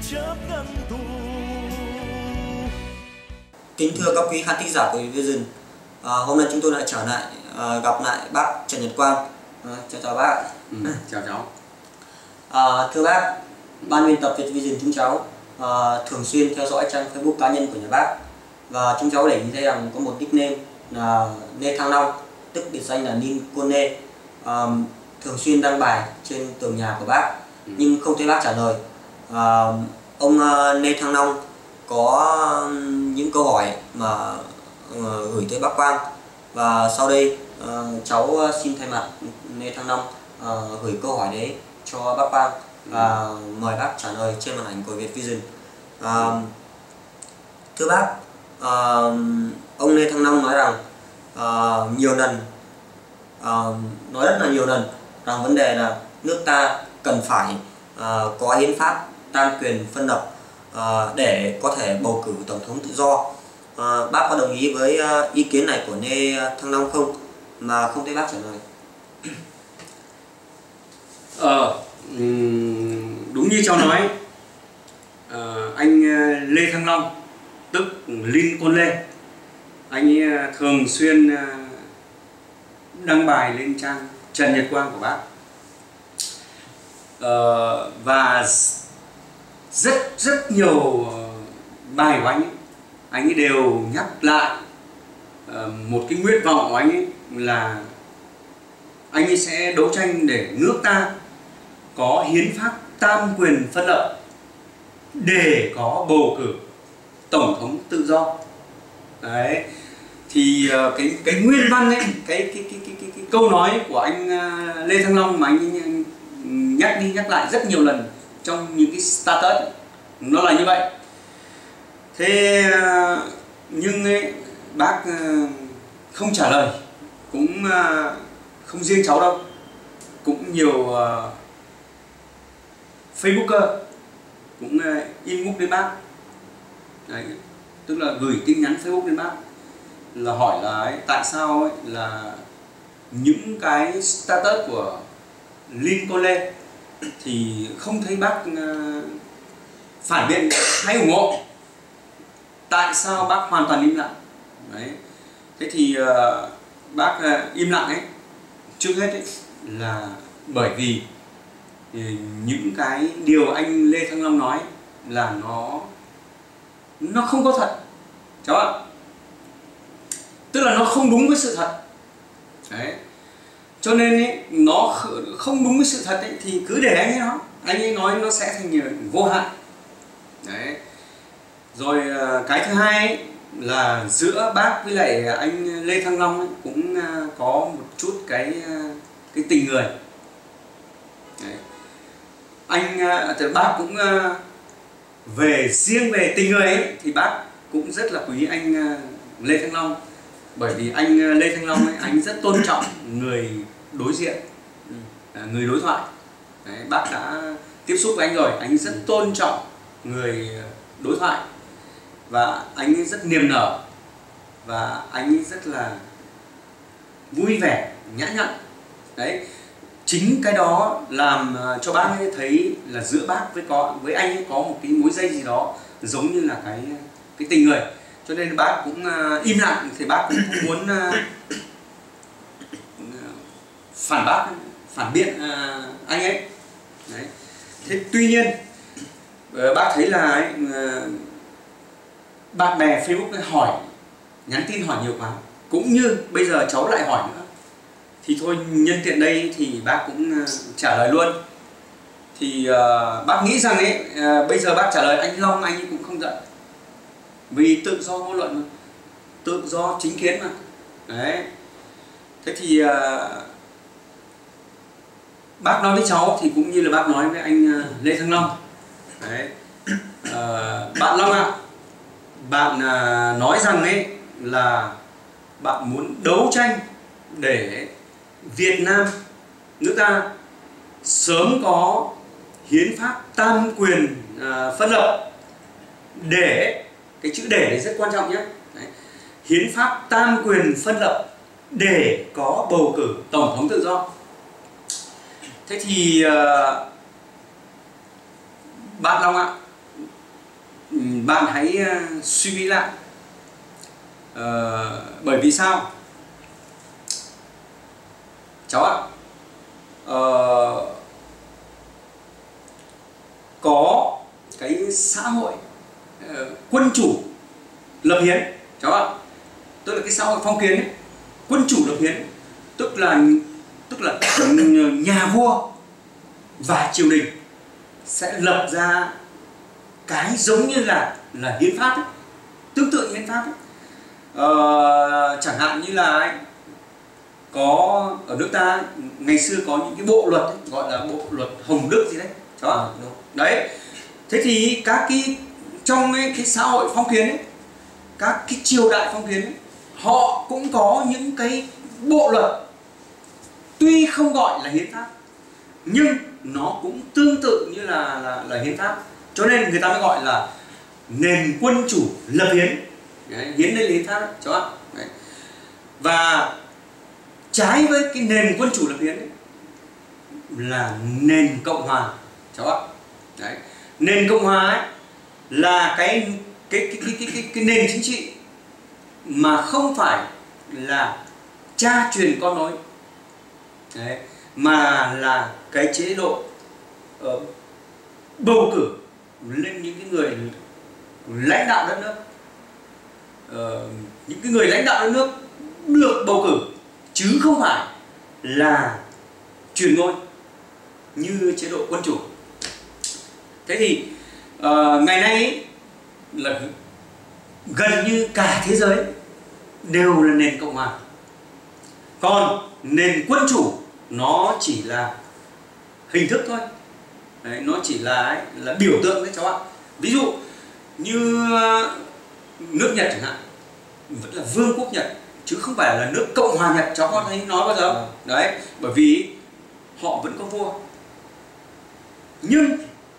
chớp ngăn tù. Kính thưa các quý khán thính giả của Vision, hôm nay chúng tôi lại trở lại gặp lại bác Trần Nhật Quang. Chào bác. Chào cháu. Thưa bác, ban biên tập Vision chúng cháu thường xuyên theo dõi trang Facebook cá nhân của nhà bác, và chúng cháu để ý thấy rằng có một nickname là Lê Thăng Long, tức biệt danh là Nin Cone, thường xuyên đăng bài trên tường nhà của bác, nhưng không thấy bác trả lời. Ông Lê Thăng Long có những câu hỏi mà gửi tới bác Quang, và sau đây cháu xin thay mặt Lê Thăng Long gửi câu hỏi đấy cho bác Quang và mời bác trả lời trên màn ảnh của Vision. Thưa bác, ông Lê Thăng Long nói rằng nhiều lần, nói rất là nhiều lần rằng vấn đề là nước ta cần phải có hiến pháp tam quyền phân lập để có thể bầu cử tổng thống tự do. Bác có đồng ý với ý kiến này của Lê Thăng Long không, mà không thấy bác trả lời? Đúng như cháu nói, anh Lê Thăng Long tức Lincoln Lê, anh ấy thường xuyên đăng bài lên trang Trần Nhật Quang của bác, và rất nhiều bài của anh ấy đều nhắc lại một cái nguyện vọng của anh ấy là anh ấy sẽ đấu tranh để nước ta có hiến pháp tam quyền phân lập để có bầu cử tổng thống tự do. Đấy, thì cái nguyên văn ấy, cái câu nói của anh Lê Thăng Long mà anh ấy nhắc đi nhắc lại rất nhiều lần trong những cái status ấy, nó là như vậy. Thế nhưng ấy, bác không trả lời, cũng không riêng cháu đâu, cũng nhiều Facebooker cũng inbox đến bác. Đấy, tức là gửi tin nhắn Facebook đến bác là hỏi là ấy, tại sao ấy, là những cái status của Lincoln Lê thì không thấy bác phản biện hay ủng hộ, tại sao bác hoàn toàn im lặng. Đấy, thế thì bác im lặng ấy, trước hết ấy, là bởi vì những cái điều anh Lê Thăng Long nói là nó không có thật cháu ạ, tức là nó không đúng với sự thật. Đấy, cho nên ấy, nó không đúng với sự thật ấy, thì cứ để anh ấy nói nó sẽ thành vô hại. Đấy, rồi cái thứ hai ấy, là giữa bác với lại anh Lê Thăng Long ấy, cũng có một chút cái tình người. Đấy, bác cũng riêng về tình người ấy, thì bác cũng rất là quý anh Lê Thăng Long, bởi vì anh Lê Thăng Long ấy, anh rất tôn trọng người đối diện, người đối thoại. Đấy, bác đã tiếp xúc với anh rồi, anh rất tôn trọng người đối thoại, và anh ấy rất niềm nở, và anh ấy rất là vui vẻ, nhã nhặn. Đấy, chính cái đó làm cho bác ấy thấy là giữa bác với anh ấy có một cái mối dây gì đó giống như là cái tình người, cho nên bác cũng im lặng. Thì bác cũng không muốn phản biện anh ấy. Đấy, thế tuy nhiên bác thấy là bạn bè Facebook hỏi, nhắn tin hỏi nhiều quá, cũng như bây giờ cháu lại hỏi nữa, thì thôi nhân tiện đây thì bác cũng trả lời luôn. Thì bác nghĩ rằng ấy, bây giờ bác trả lời anh Long, anh ấy cũng không giận, vì tự do ngôn luận mà, tự do chính kiến mà. Đấy, thế thì bác nói với cháu thì cũng như là bác nói với anh Lê Thăng Long. Đấy, bạn Long ạ, bạn nói rằng ấy là bạn muốn đấu tranh để Việt Nam, nước ta sớm có hiến pháp tam quyền phân lập, để cái chữ để này rất quan trọng nhé. Đấy, hiến pháp tam quyền phân lập để có bầu cử tổng thống tự do. Thế thì bạn Long ạ, bạn hãy suy nghĩ lại. Bởi vì sao cháu ạ? Có cái xã hội quân chủ lập hiến cháu ạ, tức là cái xã hội phong kiến ấy, quân chủ lập hiến, tức là nhà vua và triều đình sẽ lập ra cái giống như là hiến pháp ấy, tương tự như hiến pháp ấy. Chẳng hạn như là ấy, có ở nước ta ngày xưa có những cái bộ luật ấy, gọi là bộ luật Hồng Đức gì đấy đó. Đấy, thế thì các cái trong cái xã hội phong kiến ấy, các cái triều đại phong kiến ấy, họ cũng có những cái bộ luật tuy không gọi là hiến pháp nhưng nó cũng tương tự như là hiến pháp, cho nên người ta mới gọi là nền quân chủ lập hiến. Đấy, hiến đây là hiến pháp đấy, cháu ạ. Đấy. Và trái với cái nền quân chủ lập hiến ấy, là nền cộng hòa cháu ạ. Đấy, nền cộng hòa ấy là cái nền chính trị mà không phải là cha truyền con nối. Đấy, mà là cái chế độ bầu cử lên những cái người lãnh đạo đất nước. Những cái người lãnh đạo đất nước được bầu cử chứ không phải là truyền ngôi như chế độ quân chủ. Thế thì ngày nay ấy, là gần như cả thế giới đều là nền cộng hòa, còn nền quân chủ nó chỉ là hình thức thôi. Đấy, nó chỉ là biểu tượng đấy cháu ạ. Ví dụ như nước Nhật chẳng hạn, vẫn là vương quốc Nhật chứ không phải là nước Cộng hòa Nhật, cháu có thấy nói bao giờ? Đấy, bởi vì họ vẫn có vua, nhưng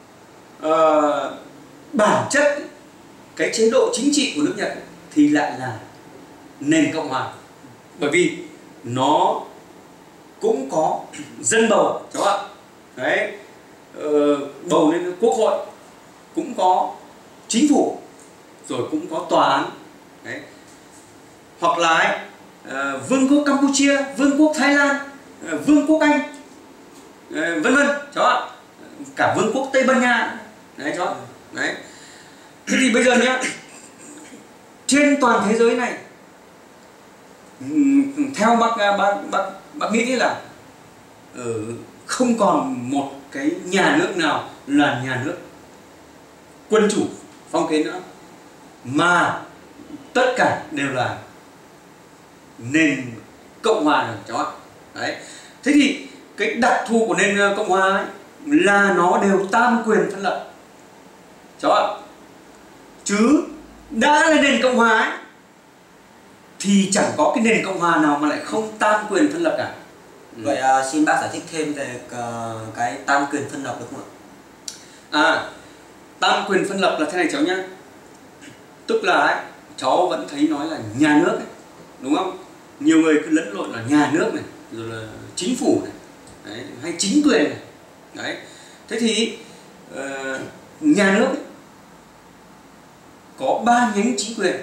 bản chất cái chế độ chính trị của nước Nhật thì lại là nền cộng hòa, bởi vì nó cũng có dân bầu cháu ạ. Đấy, bầu lên quốc hội, cũng có chính phủ, rồi cũng có tòa án. Đấy, hoặc là vương quốc Campuchia, vương quốc Thái Lan, vương quốc Anh, vân vân cháu ạ, cả vương quốc Tây Ban Nha. Đấy cháu. Đấy, thế thì bây giờ nhé, trên toàn thế giới này, theo bác nghĩ là không còn một cái nhà nước nào là nhà nước quân chủ phong kiến nữa, mà tất cả đều là nền cộng hòa rồi cháu ạ. Đấy, thế thì cái đặc thù của nền cộng hòa ấy là nó đều tam quyền phân lập cháu ạ. Chứ đã là nền cộng hòa ấy, thì chẳng có cái nền cộng hòa nào mà lại không tam quyền phân lập cả. Vậy xin bác giải thích thêm về cái tam quyền phân lập được không ạ? Tam quyền phân lập là thế này cháu nhá. Tức là ấy, cháu vẫn thấy nói là nhà nước ấy, đúng không? Nhiều người cứ lẫn lộn là nhà nước này, rồi là chính phủ này, đấy, hay chính quyền này. Đấy, thế thì nhà nước ấy, có 3 nhánh chính quyền.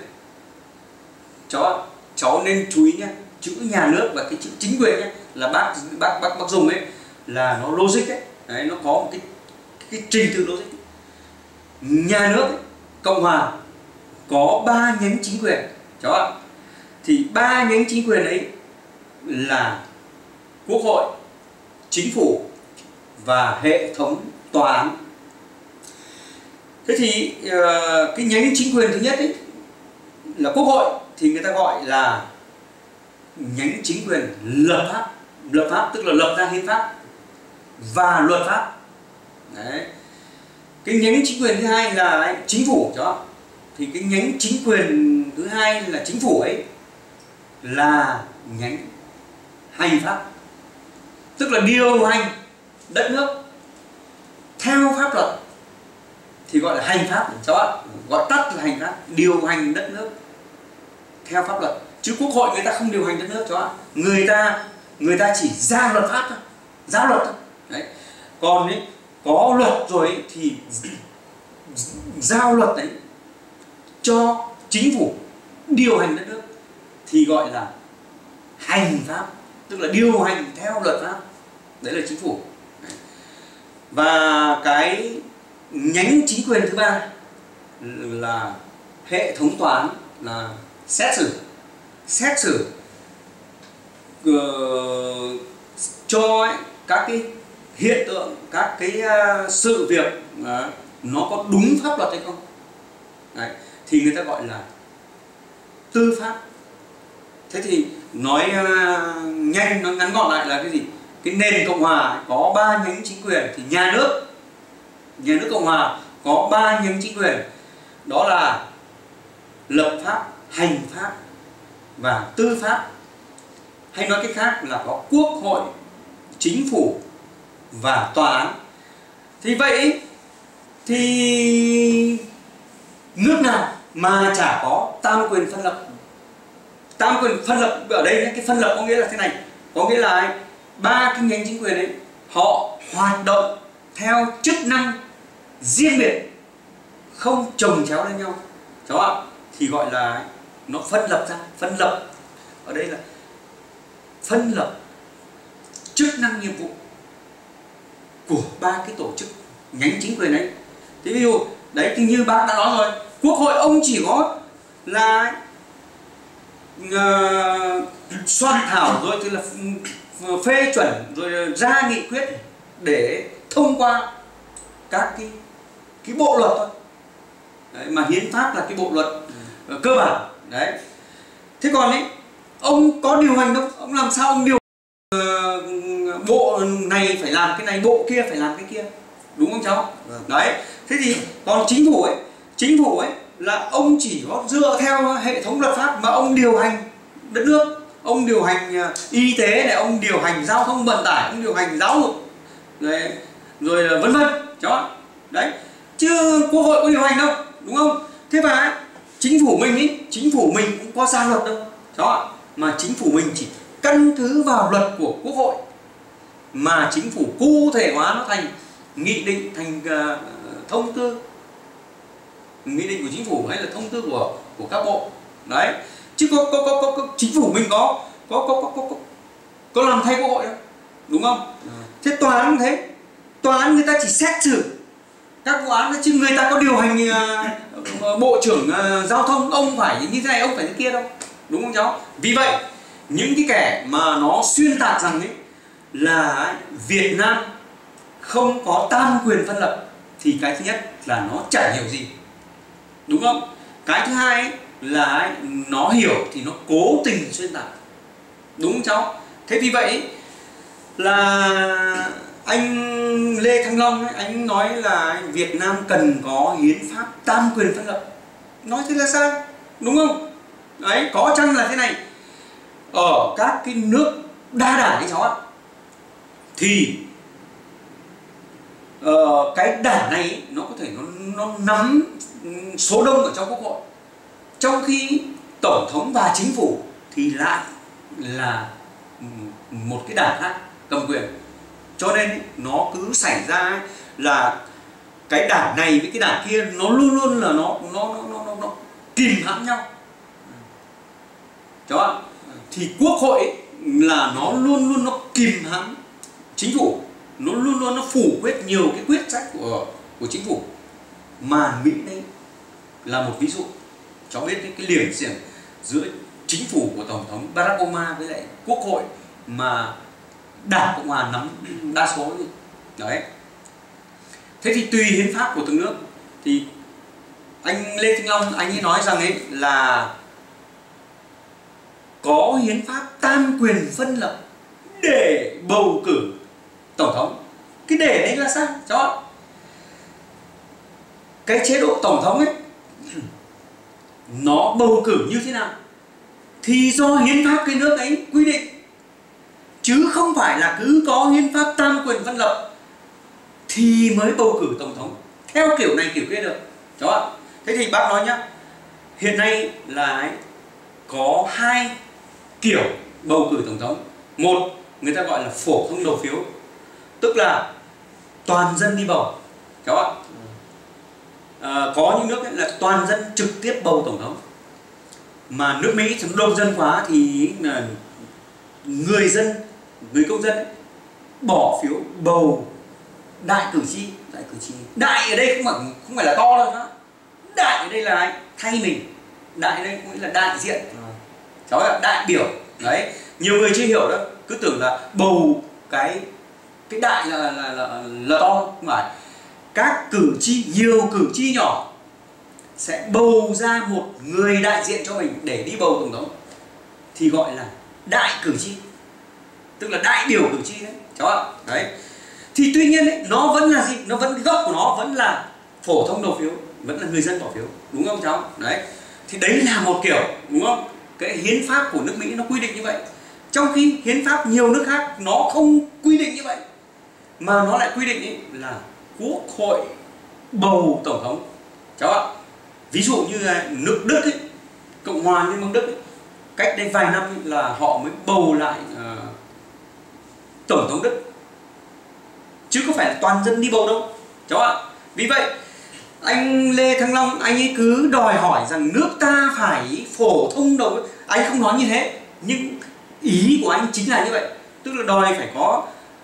Cháu nên chú ý nhé, chữ nhà nước và cái chữ chính quyền nhé, là bác dùng ấy là nó logic ấy. Đấy, nó có một cái trình tự logic. Nhà nước ấy, cộng hòa có 3 nhánh chính quyền cháu ạ. Thì 3 nhánh chính quyền ấy là quốc hội, chính phủ và hệ thống tòa án. Thế thì cái nhánh chính quyền thứ nhất ấy là quốc hội, thì người ta gọi là nhánh chính quyền lập pháp tức là lập ra hiến pháp và luật pháp. Đấy, cái nhánh chính quyền thứ hai là chính phủ đó, thì cái nhánh chính quyền thứ hai là chính phủ ấy là nhánh hành pháp, tức là điều hành đất nước theo pháp luật, thì gọi là hành pháp cháu ạ, gọi tắt là hành pháp, điều hành đất nước theo pháp luật. Chứ quốc hội người ta không điều hành đất nước cháu ạ, người ta chỉ ra luật pháp thôi, ra luật thôi. Đấy, còn ấy, có luật rồi ấy, thì giao luật đấy cho chính phủ điều hành đất nước thì gọi là hành pháp, tức là điều hành theo luật pháp, đấy là chính phủ. Và cái nhánh chính quyền thứ ba là hệ thống tòa án, là xét xử cho các cái hiện tượng, các cái sự việc nó có đúng pháp luật hay không. Đấy, thì người ta gọi là tư pháp. Thế thì nói nhanh, nói ngắn gọn lại là cái gì? Cái nền Cộng hòa có 3 nhánh chính quyền, thì nhà nước Cộng hòa có 3 nhánh chính quyền, đó là lập pháp, hành pháp và tư pháp. Hay nói cách khác là có quốc hội, chính phủ và tòa án. Thì vậy thì nước nào mà chả có tam quyền phân lập? Tam quyền phân lập ở đây, cái phân lập có nghĩa là thế này, có nghĩa là 3 cái nhánh chính quyền ấy họ hoạt động theo chức năng riêng biệt, không chồng chéo lên nhau, đúng không ạ? Thì gọi là nó phân lập ra. Phân lập ở đây là phân lập chức năng nhiệm vụ của 3 cái tổ chức nhánh chính quyền ấy. Thì ví dụ đấy, thì như bác đã nói rồi, quốc hội ông chỉ có là soạn thảo rồi thì là phê chuẩn rồi ra nghị quyết để thông qua các cái bộ luật thôi. Đấy, mà hiến pháp là cái bộ luật cơ bản đấy. Thế còn ấy, ông có điều hành đâu, ông làm sao ông điều bộ này phải làm cái này, bộ kia phải làm cái kia, đúng không cháu? Đấy, thế thì còn chính phủ ấy là ông chỉ có dựa theo hệ thống luật pháp mà ông điều hành đất nước, ông điều hành y tế này, ông điều hành giao thông vận tải, ông điều hành giáo dục đấy, rồi là vân vân, cháu. Đấy, chứ quốc hội có điều hành đâu, đúng không? Thế và chính phủ mình cũng có ra luật đâu, cháu ạ. Mà chính phủ mình chỉ căn cứ vào luật của quốc hội mà chính phủ cụ thể hóa nó thành nghị định, thành thông tư, nghị định của chính phủ hay là thông tư của các bộ. Đấy, chứ có chính phủ mình có làm thay quốc hội đâu, đúng không? Thế tòa án cũng thế, tòa án người ta chỉ xét xử các vụ án, chứ người ta có điều hành bộ trưởng giao thông ông phải như thế này, ông phải thế kia đâu, đúng không cháu? Vì vậy những cái kẻ mà nó xuyên tạc rằng ấy là Việt Nam không có tam quyền phân lập thì cái thứ nhất là nó chả hiểu gì, đúng không? Cái thứ hai ấy là nó hiểu thì nó cố tình xuyên tạc, đúng không cháu? Thế vì vậy là anh Lê Thăng Long ấy, anh nói là Việt Nam cần có hiến pháp tam quyền phân lập. Nói thế là sai, đúng không? Đấy, có chăng là thế này, ở các cái nước đa đảng ấy cháu ạ, thì cái đảng này ấy, nó có thể nó nắm số đông ở trong quốc hội, trong khi tổng thống và chính phủ thì lại là một cái đảng khác cầm quyền. Cho nên ấy, nó cứ xảy ra ấy, là cái đảng này với cái đảng kia nó luôn luôn là nó kìm hãm nhau, cháu ạ. Thì quốc hội ấy, là nó luôn luôn nó kìm hãm chính phủ, nó luôn luôn nó phủ quyết nhiều cái quyết sách của chính phủ. Mà Mỹ đây là một ví dụ, cháu biết cái liềm xiềng giữa chính phủ của tổng thống Barack Obama với lại quốc hội mà đảng Cộng hòa nắm đa số đấy. Thế thì tùy hiến pháp của từng nước thì anh Lê Thanh Long anh ấy nói rằng ấy là có hiến pháp tam quyền phân lập để bầu cử tổng thống. Cái để đấy là sao cháu? Cái chế độ tổng thống ấy nó bầu cử như thế nào thì do hiến pháp cái nước ấy quy định, chứ không phải là cứ có hiến pháp tam quyền phân lập thì mới bầu cử tổng thống theo kiểu này kiểu kia được, cháu ạ. Thế thì bác nói nhá, hiện nay là có 2 kiểu bầu cử tổng thống. Một, người ta gọi là phổ thông đầu phiếu, tức là toàn dân đi bầu, cháu ạ. có những nước ấy là toàn dân trực tiếp bầu tổng thống, mà nước Mỹ đông dân quá thì là người công dân ấy, bỏ phiếu bầu đại cử tri. Đại ở đây không phải là to đâu đó. Đại ở đây là thay mình, đại ở đây cũng là đại diện, cháu là đại biểu đấy. Nhiều người chưa hiểu đó, cứ tưởng là bầu cái đại là to, không phải. Các cử tri, nhiều cử tri nhỏ sẽ bầu ra một người đại diện cho mình để đi bầu tổng thống, thì gọi là đại cử tri, tức là đại biểu cử tri đấy, cháu ạ. Đấy. Thì tuy nhiên ấy, nó vẫn là gì? Nó vẫn, cái gốc của nó vẫn là phổ thông đầu phiếu, vẫn là người dân bỏ phiếu, đúng không cháu? Đấy. Thì đấy là một kiểu, đúng không? Cái hiến pháp của nước Mỹ nó quy định như vậy. Trong khi hiến pháp nhiều nước khác nó không quy định như vậy, mà nó lại quy định ấy là Quốc hội bầu tổng thống, cháu ạ. Ví dụ như là nước Đức ấy, Cộng hòa Liên bang Đức ấy, cách đây vài năm ấy, là họ mới bầu lại tổng thống Đức, chứ không phải là toàn dân đi bầu đâu, cháu ạ. Vì vậy anh Lê Thăng Long, anh ấy cứ đòi hỏi rằng nước ta phải phổ thông đầu. Anh không nói như thế, nhưng ý của anh chính là như vậy, tức là đòi phải có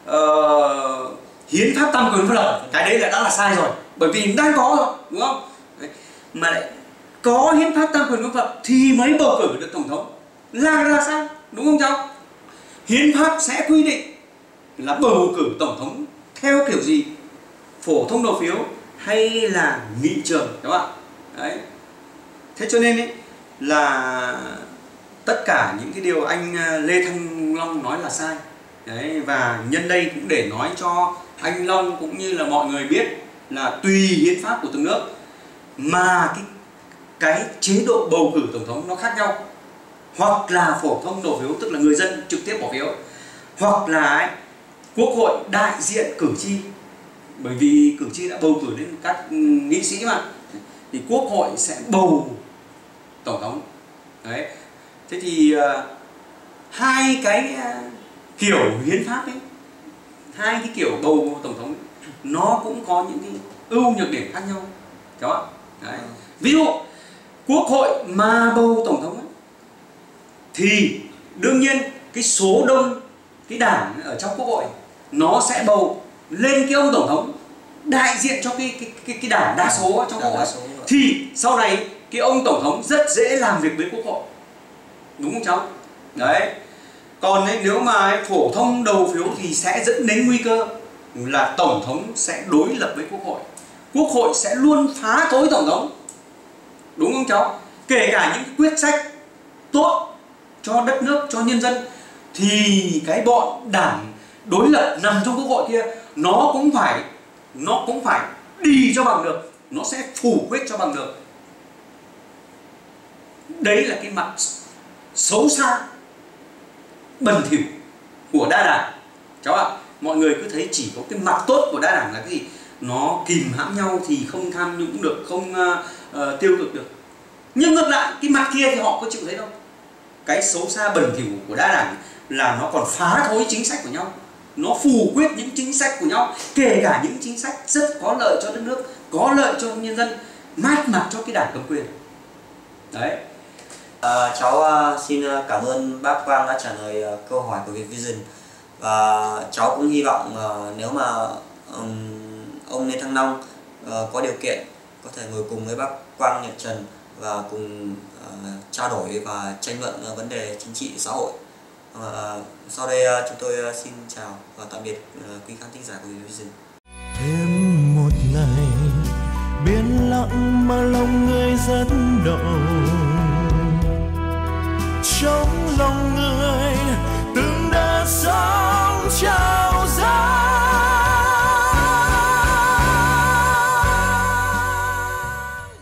hiến pháp tam quyền phân lập. Cái đấy là đã là sai rồi, bởi vì đang có rồi, đúng không? Đấy. Mà lại có hiến pháp tam quyền phân lập thì mới bầu cử được tổng thống, là sao, đúng không cháu? Hiến pháp sẽ quy định là bầu cử tổng thống theo kiểu gì, phổ thông đầu phiếu hay là nghị trường, các bạn. Đấy. Thế cho nên ấy, là tất cả những cái điều anh Lê Thăng Long nói là sai. Đấy. Và nhân đây cũng để nói cho anh Long cũng như là mọi người biết là tùy hiến pháp của từng nước mà cái chế độ bầu cử tổng thống nó khác nhau. Hoặc là phổ thông đầu phiếu, tức là người dân trực tiếp bỏ phiếu, hoặc là Quốc hội đại diện cử tri, bởi vì cử tri đã bầu cử đến các nghị sĩ mà, thì Quốc hội sẽ bầu tổng thống. Đấy. Thế thì hai cái kiểu hiến pháp ấy, hai cái kiểu bầu tổng thống ấy, nó cũng có những cái ưu nhược điểm khác nhau, cháu ạ. Đấy. Ví dụ Quốc hội mà bầu tổng thống ấy, thì đương nhiên cái số đông cái đảng ở trong Quốc hội nó sẽ bầu lên cái ông tổng thống đại diện cho cái đảng đa số trong Quốc hội, thì sau này cái ông tổng thống rất dễ làm việc với Quốc hội, đúng không cháu? Đấy. Còn ấy, nếu mà phổ thông đầu phiếu thì sẽ dẫn đến nguy cơ là tổng thống sẽ đối lập với Quốc hội, Quốc hội sẽ luôn phá tối tổng thống, đúng không cháu? Kể cả những quyết sách tốt cho đất nước, cho nhân dân, thì cái bọn đảng đối lập nằm trong Quốc hội kia nó cũng phải đi cho bằng được, nó sẽ phủ quyết cho bằng được. Đấy là cái mặt xấu xa, bẩn thỉu của đa đảng, cháu ạ. Mọi người cứ thấy chỉ có cái mặt tốt của đa đảng là cái gì? Nó kìm hãm nhau thì không tham nhũng được, không tiêu cực được. Nhưng ngược lại cái mặt kia thì họ có chịu thấy đâu. Cái xấu xa bẩn thỉu của đa đảng là nó còn phá thối chính sách của nhau, nó phủ quyết những chính sách của nhau, kể cả những chính sách rất có lợi cho đất nước, có lợi cho nhân dân, mát mặt cho cái đảng cầm quyền. Đấy. Cháu xin cảm ơn bác Quang đã trả lời câu hỏi của Vietvision, và cháu cũng hy vọng nếu mà ông Lê Thăng Long có điều kiện có thể ngồi cùng với bác Quang Nhật Trần và cùng trao đổi và tranh luận vấn đề chính trị xã hội. Sau đây chúng tôi xin chào và tạm biệt quý khán thính giả của Vietvision. Thêm một ngày biển lặng mà lòng người rất động, trong lòng